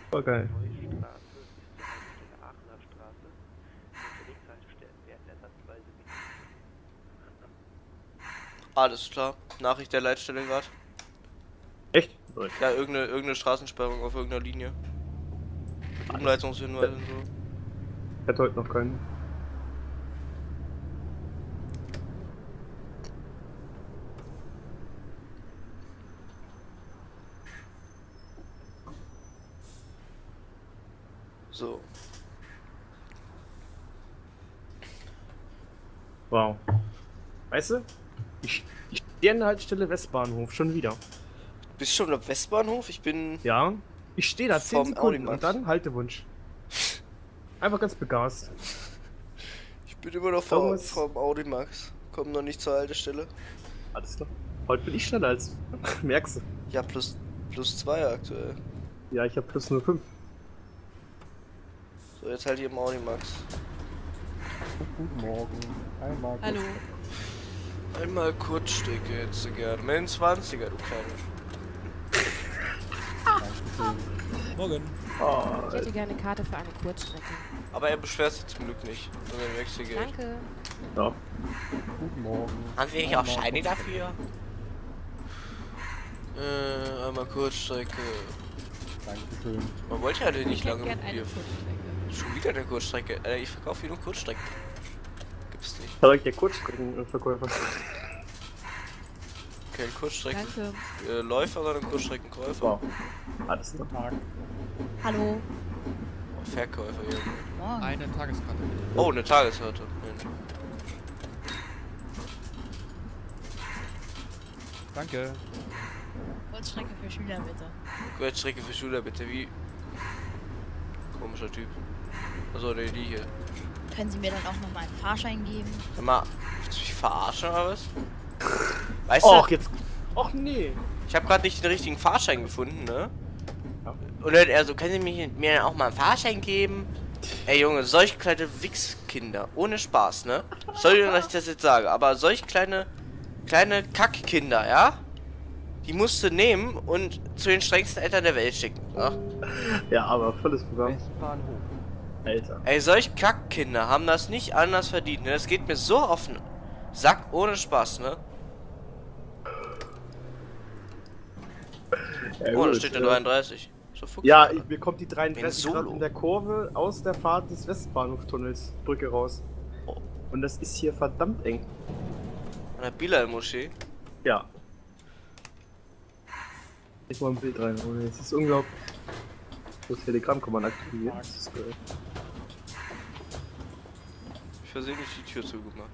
Voll geil. Neue Straße bis zur Haltestelle Aachener Straße. Unterwegs Haltestellen werden ersatzweise bedient. Alles klar. Nachricht der Leitstelle gerade. Echt? Gut. Ja, irgendeine Straßensperrung auf irgendeiner Linie. Mit Umleitungshinweisen und so. Ich hatte heute noch keinen. So. Wow. Weißt du? Ich stehe an der Haltestelle Westbahnhof, schon wieder. Bist du schon am Westbahnhof? Ich bin. Ja. Ich stehe da 10 Vom Sekunden Audimax. und dann Haltewunsch. Einfach ganz begast. Ich bin immer noch Thomas. vom Audimax. Komm noch nicht zur Haltestelle. Alles klar. Heute bin ich schneller als merkst du. Ja, plus 2 aktuell. Ja, ich habe plus 05. So, jetzt halt hier im Audimax. Guten Morgen. Einmal kurz. Hallo. Einmal Kurzstrecke hättest du gern. Mit 20er, du Kleine. Morgen. Oh, Ich hätte gerne eine Karte für eine Kurzstrecke. Aber er beschwert sich zum Glück nicht. Sondern Wechselgeld. Danke. ja. Guten Morgen. Haben wir hier auch Einmal Scheine kurz. dafür? Einmal Kurzstrecke. Dankeschön. Man wollte ja nicht Ich hätte lange gerne mit eine dir. Kurzstrecke. Schon wieder eine Kurzstrecke. Ich verkaufe hier nur Kurzstrecken. Gibt's nicht. Vielleicht der Kurzstreckenverkäufer. Kein Kurzstrecken. Danke. Läufer, sondern Kurzstreckenkäufer. Wow. Alles klar. Guten Tag. Hallo. Verkäufer hier. Morgen. Eine Tageskarte bitte. Oh, eine Tageskarte. Mensch. Danke. Kurzstrecke für Schüler bitte. Kurzstrecke für Schüler bitte. Wie? Komischer Typ. Also die hier. Können Sie mir dann auch nochmal einen Fahrschein geben? Sag mal, willst du mich verarschen oder was? Weißt Och, du, jetzt. Och nee. ich habe gerade nicht den richtigen Fahrschein gefunden, ne? Ja. Und dann er so, können Sie mir auch mal einen Fahrschein geben? Ey Junge, solch kleine Wichskinder, ohne Spaß, ne? Sorry, dass ich das jetzt sage, aber solch kleine Kackkinder, ja? Die musst du nehmen und zu den strengsten Eltern der Welt schicken, ja? Ja, aber volles Programm. Westbahnhof. Alter. Ey, solch Kackkinder haben das nicht anders verdient, ne? Das geht mir so auf den Sack, ohne Spaß, ne? Ja, Oh, da gut, steht der 33. So Fuchs, Ja, Alter. mir kommt die 33 Solo. Grad in der Kurve aus der Fahrt des Westbahnhoftunnels Brücke raus. Oh. Und das ist hier verdammt eng. An der Bilal-Moschee. Ja. Ich mal ein Bild rein. Oh, das ist unglaublich. Das Telegramm kann man aktivieren. Das ist geil. Ich versehentlich die Tür zugemacht.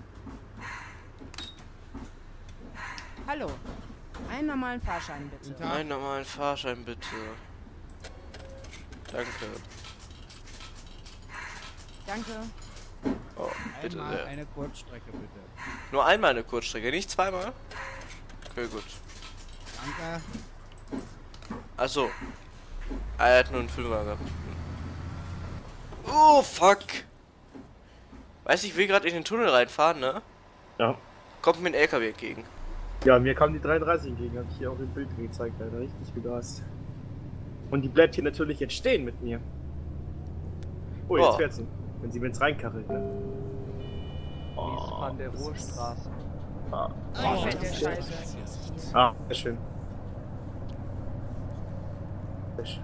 Hallo. Einen normalen Fahrschein bitte. Guten Tag. Einen normalen Fahrschein bitte. Danke. Danke. Oh, bitte Einmal sehr. eine Kurzstrecke bitte. Nur einmal eine Kurzstrecke, nicht zweimal? Okay, gut. Danke. Achso. Er hat nur einen Fünfer gehabt. Oh, fuck. Weiß ich will gerade in den Tunnel reinfahren, ne? Ja. Kommt mir ein LKW entgegen. Ja, mir kam die 33 entgegen, habe ich hier auch im Bild gezeigt, Alter. Richtig begast. Und die bleibt hier natürlich jetzt stehen mit mir. Oh, jetzt Oh. fährt sie. Wenn sie wenn's reinkachelt, ne? An der Ruhrstraße. Ah, Oh, fette Scheiße. sehr schön. Sehr schön.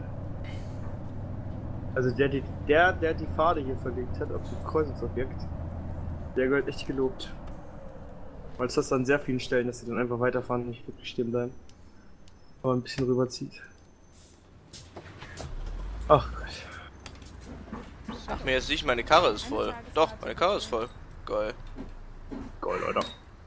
Also der die Pfade hier verlegt hat auf das Kreuzungsobjekt, der gehört echt gelobt. Weil es das an sehr vielen Stellen, dass sie dann einfach weiterfahren und nicht wirklich stehen bleiben. Aber ein bisschen rüberzieht. Ach Gott. Sag mir jetzt nicht, meine Karre ist voll. Doch, meine Karre ist voll. Geil. Geil, Alter.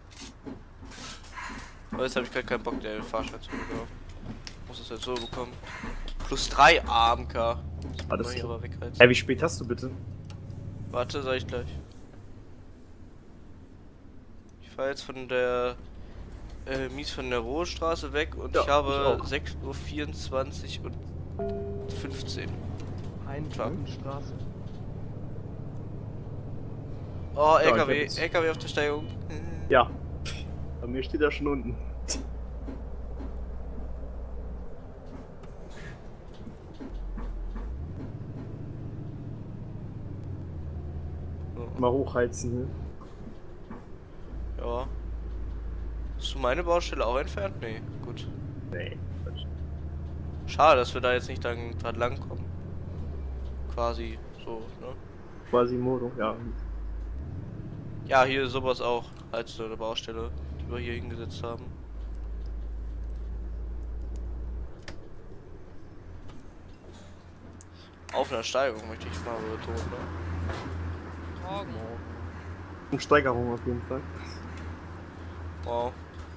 Aber jetzt habe ich gerade keinen Bock, den Fahrschein zu bekommen. Muss es halt so bekommen. Plus 3 AMK. Alles Mach ich klar. aber weg halt. Hey, wie spät hast du bitte? Warte, sag ich gleich. Ich fahre jetzt von der mies von der Rohestraße weg und Ja, ich habe ich auch. 6:24 und 15. Klar. Straße. Oh, Ja, ich hab LKW, jetzt- LKW auf der Steigung. Ja. Bei mir steht er schon unten. Mal hochheizen, ne? Ja. Hast du meine Baustelle auch entfernt? Nee, gut. Nee. Quatsch. Schade, dass wir da jetzt nicht dann gerade lang kommen. Quasi so, ne? Quasimodo, ja. Ja, hier ist sowas auch als so eine Baustelle, die wir hier hingesetzt haben. Auf einer Steigung möchte ich mal betonen, ne? Morgen. Und Steigerung auf jeden Fall. Wow.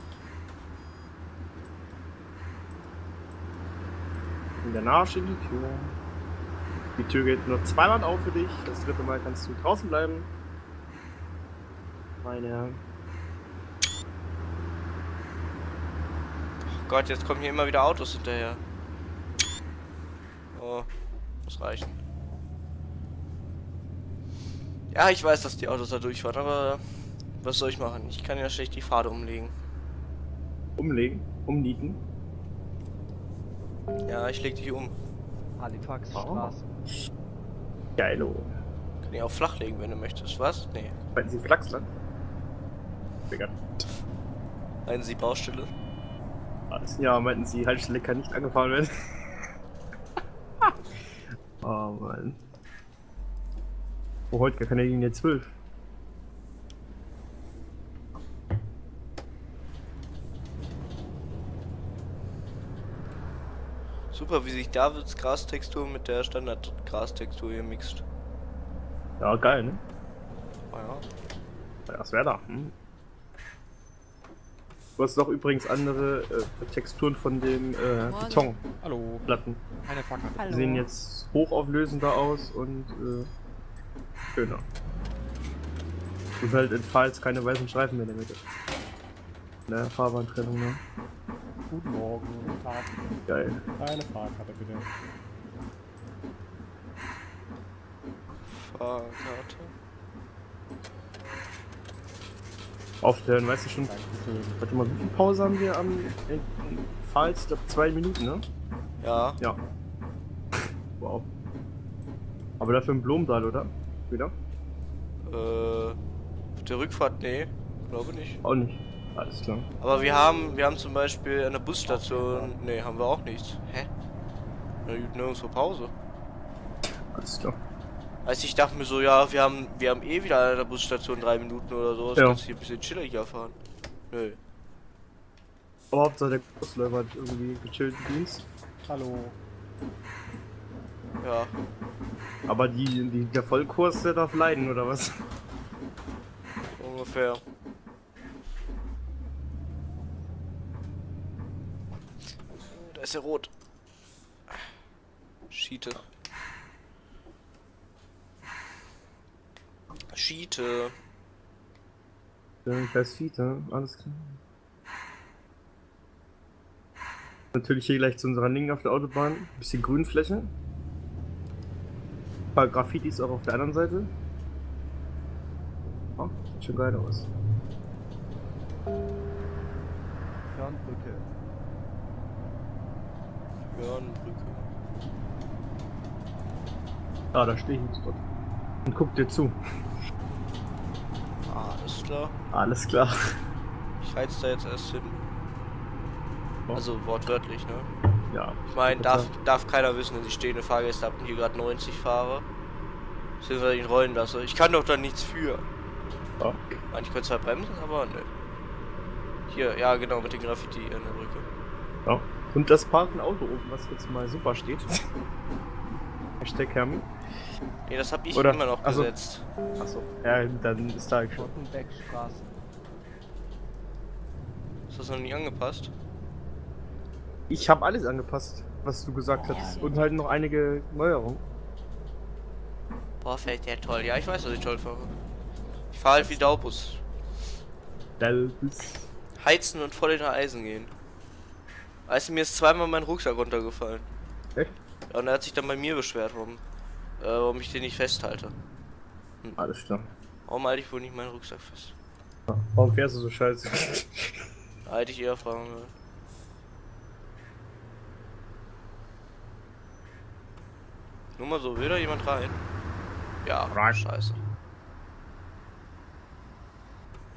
Und der Arsch in die Tür. Die Tür geht nur zweimal auf für dich. Das dritte Mal kannst du draußen bleiben. Meine Herren. Oh Gott, jetzt kommen hier immer wieder Autos hinterher. Oh, muss reichen. Ja, ich weiß, dass die Autos da durchfahren, aber was soll ich machen? Ich kann ja schlecht die Pfade umlegen. Umlegen, umnieten. Ja, ich leg dich um. Halifaxstraße. Geilo. Kann ich auch flach legen, wenn du möchtest. Was? Nee. Meinten Sie Flachsland? Digga. Meinen Sie Baustelle? Alles. Ja, meinten Sie, Haltestelle kann nicht angefahren werden. Oh Mann. Oh, heute kann er Linie 12. Super, wie sich Davids Grastextur mit der Standard-Grastextur hier mixt. Ja, geil, ne? Oh ja. Ja, das wäre da. Hm. Du hast doch übrigens andere Texturen von den Hallo. Betonplatten. Eine Fackel. Die Hallo. sehen jetzt hochauflösender aus und schöner. Du hast halt in Pfalz keine weißen Streifen mehr in der Mitte. Ne, Fahrbahntrennung, ne? Guten Morgen, guten Tag. Geil. Eine Fahrkarte bitte. Fahrkarte. Aufstellen, weißt du schon. Dankeschön. Warte mal, wie viel Pause haben wir in Pfalz? Ich glaube 2 Minuten, ne? Ja. Ja. Wow. Aber dafür im Blumenthal, oder? Wieder? Auf der Rückfahrt, nee. Glaube nicht. Auch nicht. Alles klar. Aber wir haben zum Beispiel an der Busstation. Nee, haben wir auch nichts. Hä? Na gut, nirgendwo Pause. Alles klar. Also ich dachte mir so, ja, wir haben eh wieder an der Busstation 3 Minuten oder so. Das Ja. kannst du hier ein bisschen chilliger fahren. Nö. Aber Hauptsache der Kursläufer hat irgendwie gechillten Dienst. Hallo. Ja. Aber der Vollkurs, der darf leiden, oder was? Ungefähr. Da ist er rot. Schiete. Schiete. Ja, ich weiß Fiete, alles klar. Natürlich hier gleich zu unserer Linken auf der Autobahn. Ein bisschen Grünfläche. Ein paar Graffitis auch auf der anderen Seite. Oh, sieht schon geil aus. Fernbrücke. Hörnbrücke. Ah, da stehe ich jetzt dort. Und guck dir zu. Alles klar. Alles klar. Ich heiz da jetzt erst hin. Oh. Also wortwörtlich, ne? Ja. Ich meine, darf keiner wissen, dass ich stehende Fahrgäste habe und hier gerade 90 fahre. Beziehungsweise ihn rollen lasse. Ich kann doch da nichts für. Ja. Ich könnte zwar bremsen, aber ne. Hier, ja genau, mit dem Graffiti an der Brücke. Ja. Und das parkende Auto oben, was jetzt mal super steht. Hashtag Hermi. Ne, das habe ich Oder- immer noch also- gesetzt. Achso. Ja, dann ist da schon. Rottenbeckstraße. Ist das noch nicht angepasst? Ich habe alles angepasst, was du gesagt hast. Und halt noch einige Neuerungen. Boah, fällt der toll. Ja, ich weiß, dass ich toll fahre. Ich fahre halt wie Daubus. Heizen und voll in der Eisen gehen. Weißt du, mir ist zweimal mein Rucksack runtergefallen. Echt? Ja, und er hat sich dann bei mir beschwert, warum ich den nicht festhalte. Alles klar. Warum halte ich wohl nicht meinen Rucksack fest? Ja. Warum fährst du so scheiße? Da hätte ich eher fragen sollen. Nur mal so, will da jemand rein? Ja, Rein. scheiße.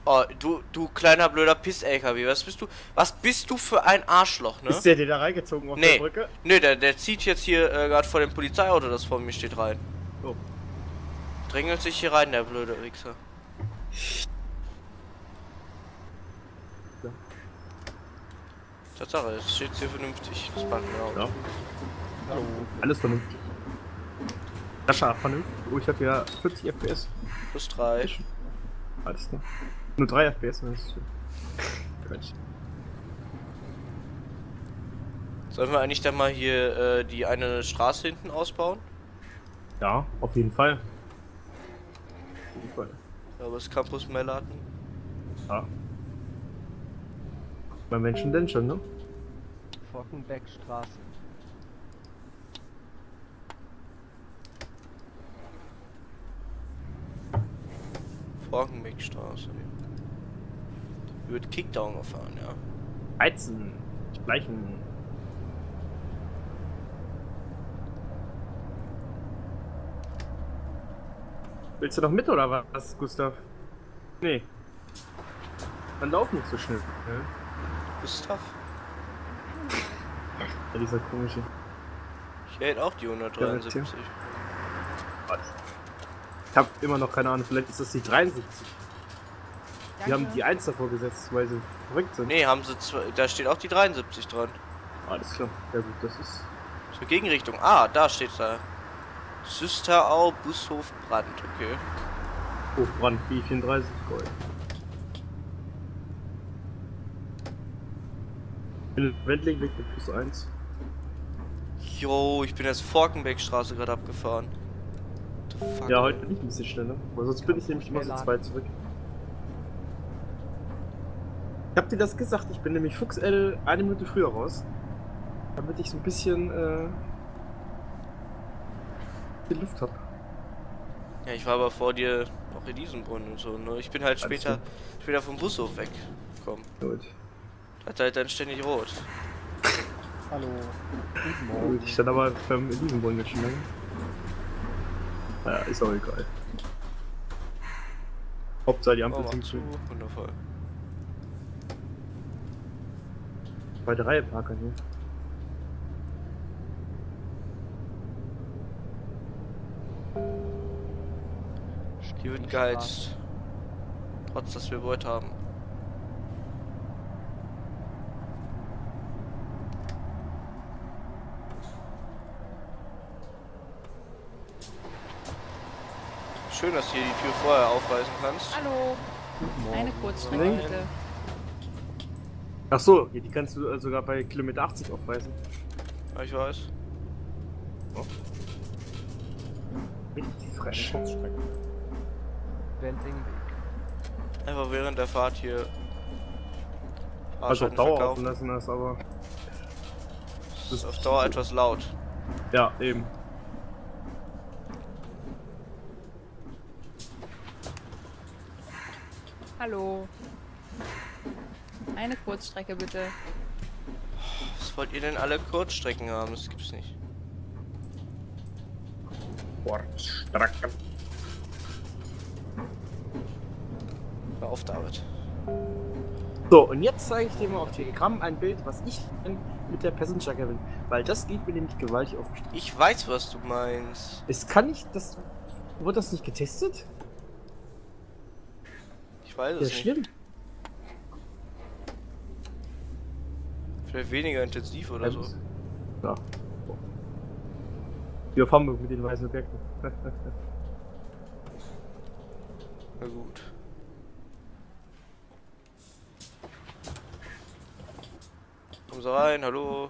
Oh, du kleiner blöder Piss-LKW, was bist du für ein Arschloch, ne? Ist der dir da reingezogen auf der Brücke? Nee, der zieht jetzt hier gerade vor dem Polizeiauto, das vor mir steht, rein. Oh. Drängelt sich hier rein, der blöde Wichser. Ja. Tatsache, es steht hier vernünftig, das Bankenauto. Ja. Hallo. Alles vernünftig. Sascha, vernünftig. Oh, ich hab ja 40 FPS. Plus 3. Alles klar. Nur 3 FPS, das ist Quatsch. Sollen wir eigentlich dann mal hier die eine Straße hinten ausbauen? Ja, auf jeden Fall. Auf jeden Fall. Ja, aber das Campus Mellarten. Ja. Bei Menschen denn schon, ne? Fockenbeckstraße. Forkenbeckstraße. Wird Kickdown gefahren, ja. Heizen. Gleichen. Willst du noch mit oder was, Gustav? Nee. Dann lauf nicht so schnell. Ne? Gustav? Ja, dieser komische. Ich hält auch die 173. Ich hab immer noch keine Ahnung, vielleicht ist das die 73. Die haben die 1 davor gesetzt, weil sie verrückt sind. Nee, haben sie da steht auch die 73 dran. Alles klar. Ja gut, das ist... Zur Gegenrichtung. Ah, da steht da. Süsterau, Bushof, Brand, okay. Hochbrand, B34 Gold. Wendling liegt mit plus 1. Jo, ich bin jetzt Forkenbeckstraße gerade abgefahren. Fuck, Ja, ey. heute bin ich ein bisschen schneller, weil sonst bin ich nämlich immer so 2 zurück. Ich hab dir das gesagt, ich bin nämlich Fuchs L 1 Minute früher raus. Damit ich so ein bisschen die Luft hab. Ja, ich war aber vor dir noch in diesem Brunnen und so, ne? Ich bin halt später vom Bushof weggekommen. Gut. Das ist halt dann ständig rot. Hallo. Guten Gut, Morgen. ich stand aber in diesem Brunnen jetzt schon lange. Naja, ist auch egal. Hauptsache die Ampel Oh, sind zu. Wundervoll. Zweite Reihe Parker hier. Die wird geheizt. Trotz, dass wir Beut haben. Schön, dass du hier die Tür vorher aufreißen kannst. Hallo. Guten Morgen. Eine Kurzstrecke Nee. bitte. Ach so, die kannst du sogar bei Kilometer 80 aufreißen. Ja, ich weiß. Richtig Eine fresh. Kurzstrecke. Einfach während der Fahrt hier. Also auf Fahrscheine Dauer verkaufen. offen lassen das, aber Das ist auf Dauer etwas laut. ja, eben. Hallo. Eine Kurzstrecke bitte. Was wollt ihr denn alle Kurzstrecken haben? Das gibt's nicht. Kurzstrecke. Hör auf, David. So, und jetzt zeige ich dir mal auf Telegram ein Bild, was ich mit der Passenger bin. Weil das geht mir nämlich gewaltig auf den Stiel. Ich weiß, was du meinst. Es kann nicht, das... Wurde das nicht getestet? Ich weiß Das es ist nicht. schlimm. Vielleicht weniger intensiv oder so. Ja. Wie auf Hamburg mit den weißen Objekten. Na gut. Kommen Sie rein, hallo.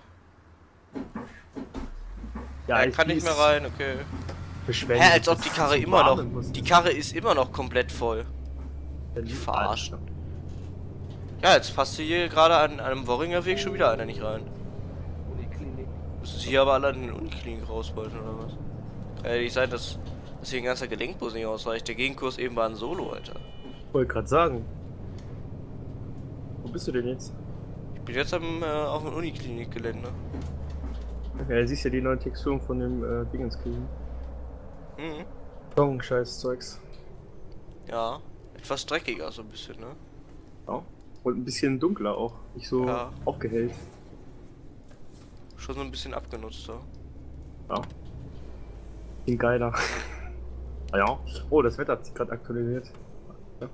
Ja, Er kann nicht mehr rein, okay. Beschweren. Hä, als ob die Karre immer noch. Die Karre ist immer noch komplett voll. Die verarschen. Ja, jetzt passt hier gerade an einem Worringer Weg schon wieder einer nicht rein. Uniklinik. Müssen sie hier aber alle an den Uniklinik raus wollten oder was? Kann ja nicht sein, dass hier ein ganzer Gelenkbus nicht ausreicht. Der Gegenkurs eben war ein Solo, Alter. Wollte gerade sagen. Wo bist du denn jetzt? Ich bin jetzt auf dem Uniklinik-Gelände. Ja, du siehst ja die neuen Texturen von dem Dingenskriegen. Mhm. Scheiß Zeugs. Ja, etwas dreckiger so ein bisschen, ne? Ja. Und ein bisschen dunkler auch. Nicht so Ja. aufgehellt. Schon so ein bisschen abgenutzt, so. Ja. Bin geiler. Ah ja. Oh, das Wetter hat sich gerade aktualisiert. Ja.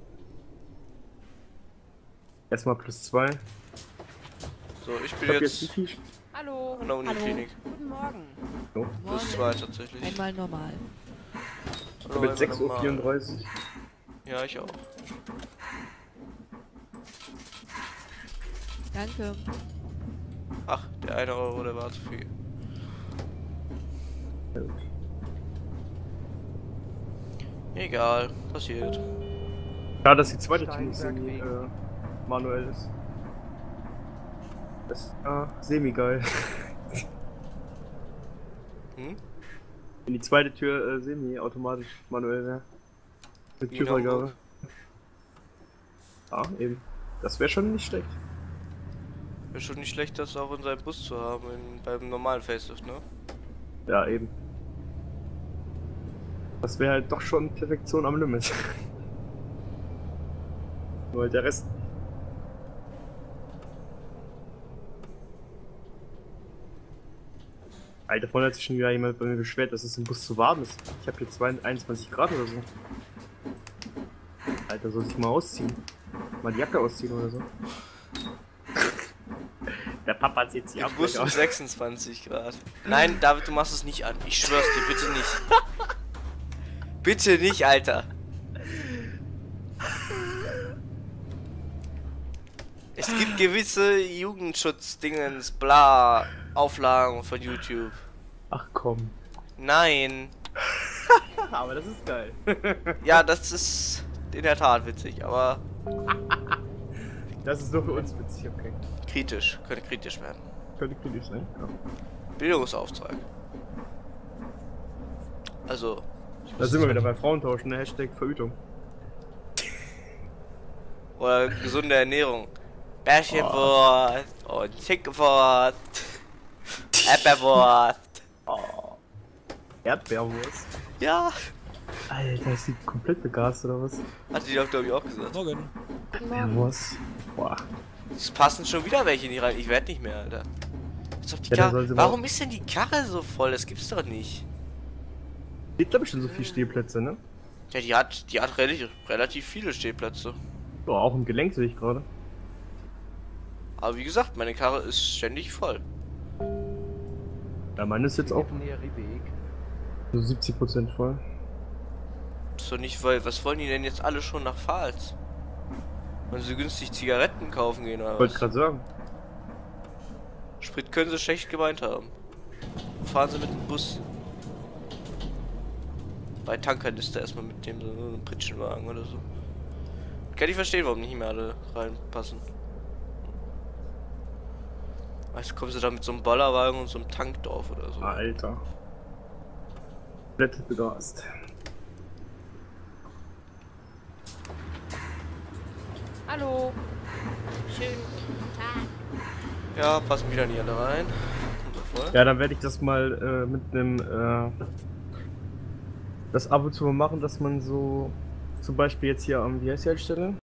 Erstmal +2. So, ich Ich bin hab jetzt jetzt wie viel? Hallo. an der Uniklinik. Guten Morgen. So. +2 tatsächlich. Einmal normal. Ich Hallo, hab jetzt einmal normal. 6:34 Uhr. Ja, ich auch. Danke. Ach, der 1 Euro, der war zu viel. Ja, gut. Egal, passiert. Ja, dass die zweite Tür manuell ist. Das ist semi-geil. Hm? Wenn die zweite Tür semi-automatisch manuell wäre. Mit Wie in Türfreigabe. Hamburg. Ja, eben. Das wäre schon nicht schlecht. Wäre schon nicht schlecht, das auch in seinem Bus zu haben, beim normalen Facelift, ne? Ja, eben. Das wäre halt doch schon Perfektion am Limit. Nur halt der Rest. Alter, vorhin hat sich schon wieder jemand bei mir beschwert, dass es im Bus zu warm ist. Ich habe hier 21 Grad oder so. Alter, soll ich mal ausziehen? Mal die Jacke ausziehen oder so? Der Papa zieht sie Im auch Bus gleich um aus. 26 Grad. Nein, David, du machst es nicht an. Ich schwör's dir, bitte nicht. Bitte nicht, Alter. Es gibt gewisse Jugendschutzdingens, bla, Auflagen von YouTube. Ach komm. Nein. Aber das ist geil. Ja, das ist in der Tat witzig, aber Das ist nur für uns witzig, okay. kritisch. Könnte kritisch werden. Könnte kritisch sein. Ja. Bildungsauftrag. Also. Da sind wir wieder bei Frauentausch, ne? Hashtag Verhütung. Oder gesunde Ernährung. Bärchenwurst und Chickenwurst. Erdbeerwurst. Oh. Erdbeerwurst. Ja. Alter, ist die komplett begast oder was? Hatte die doch, glaube ich, auch gesagt. Morgen. Erdbeerwurst. Boah. Es passen schon wieder welche nicht rein. Ich werd nicht mehr, Alter. Als ob die Ja, dann Karre... soll sie mal- Warum ist denn die Karre so voll? Das gibt's doch nicht. Gibt glaube ich schon so viele Stehplätze, ne? Ja, die hat relativ viele Stehplätze. Ja, auch im Gelenk sehe ich gerade. Aber wie gesagt, meine Karre ist ständig voll. Ja, meine ist jetzt auch so 70% voll. Ist doch nicht, weil... Was wollen die denn jetzt alle schon nach Pfalz? Wollen sie günstig Zigaretten kaufen gehen oder Wollte was? gerade sagen. Sprit können sie schlecht gemeint haben. Fahren sie mit dem Bus. Bei Tankern ist da erstmal mit dem so einem Pritschenwagen oder so. Kann ich verstehen, warum nicht mehr alle reinpassen. Weißt du, kommen sie da mit so einem Bollerwagen und so einem Tankdorf oder so. Alter. Komplett begast. Hallo. Schönen guten Tag. Ja, passen wieder nicht alle rein. Sind so voll. Ja, dann werde ich das mal mit einem das ab und zu mal machen, dass man so zum Beispiel jetzt hier am, wie heißt die Haltestelle?